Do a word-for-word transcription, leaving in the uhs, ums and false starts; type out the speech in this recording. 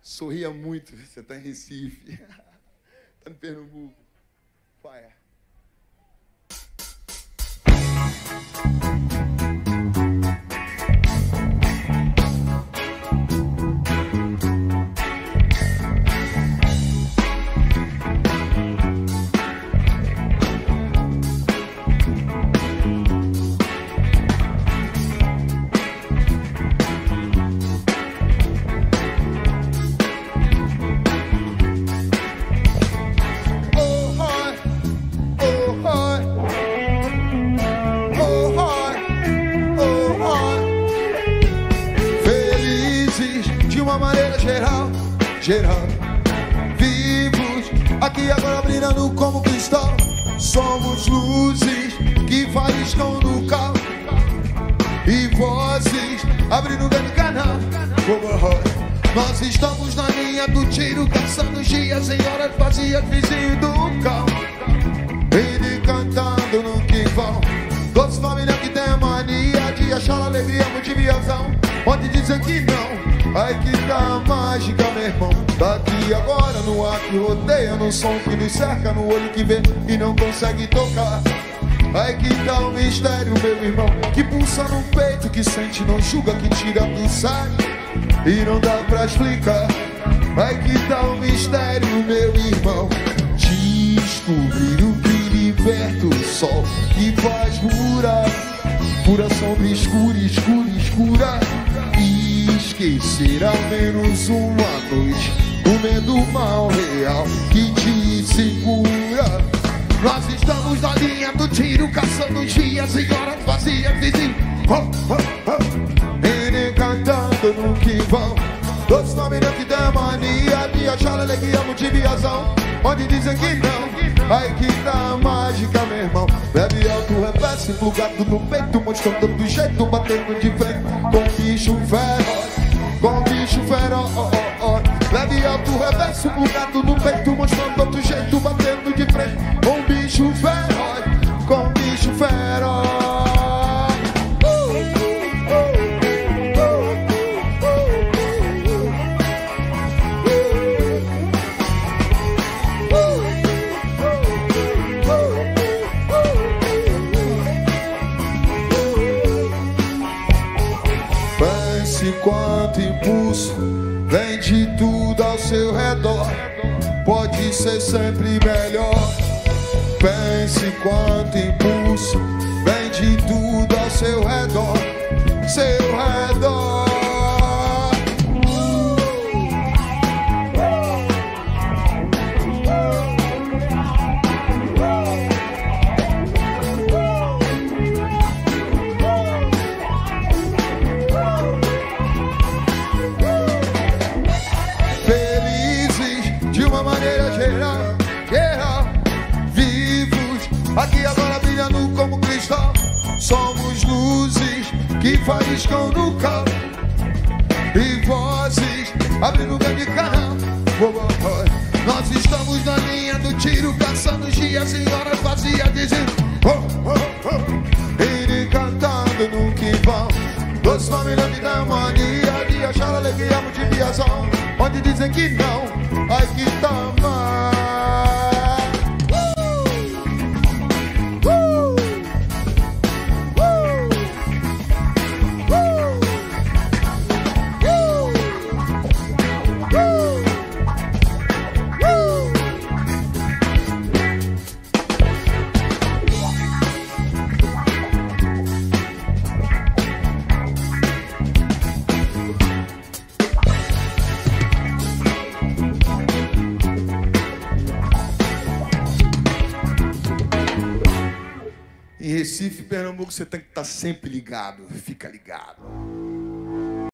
Sorria muito, você está em Recife. Está em Pernambuco. Vai. Geral, vivos, aqui agora brilhando como cristal. Somos luzes que faiscam no caos e vozes abrindo um grande canal. Nós estamos na linha do tiro, caçando dias em horas vazias, vizinho do cal. Ele cantando no que vão. Doce família que tem a mania de achar alegria, motivação, onde dizem que não. Ai que tá mágica, meu irmão. Daqui agora no ar que rodeia, no som que nos cerca, no olho que vê e não consegue tocar. Ai que tá um mistério, meu irmão, que pulsa no peito, que sente, não julga, que tira do sério e não dá pra explicar. Ai que tá um mistério, meu irmão. Descobrir o que liberta o sol que faz pura, pura sombra escura, escura, escura. Esquecer ao menos uma noite o medo mal real que te segura. Nós estamos na linha do tiro, caçando dias e horas vazias, vizinho. Oh, oh, oh. Ele cantando no que vão. Doce família que tem a mania de achar alegria, motivação, onde dizem que não. Ai que tá mágica, meu irmão. Bebe alto, reverse, plugado no peito, mostrando do jeito, batendo de frente com bicho feroz, com bicho feroz. Leve alto, reverso, plugado no peito, mostrando do jeito, batendo de frente com bicho feroz, com bicho feroz. Quanto impulso vem de tudo ao seu redor, pode ser sempre melhor. Pense quanto impulso vem de tudo ao seu redor, seu redor. Aqui agora brilhando como cristal. Somos luzes que faiscam no caos e vozes abrindo um grande canal. Nós estamos na linha do tiro, caçando dias e horas vazias, dizendo oh, oh, oh. Ele cantando no que vão. Doce família que dá mania de achar alegria, motivação, onde dizem que não. Ai que tá mal. Em Recife, Pernambuco, você tem que estar sempre ligado. Fica ligado.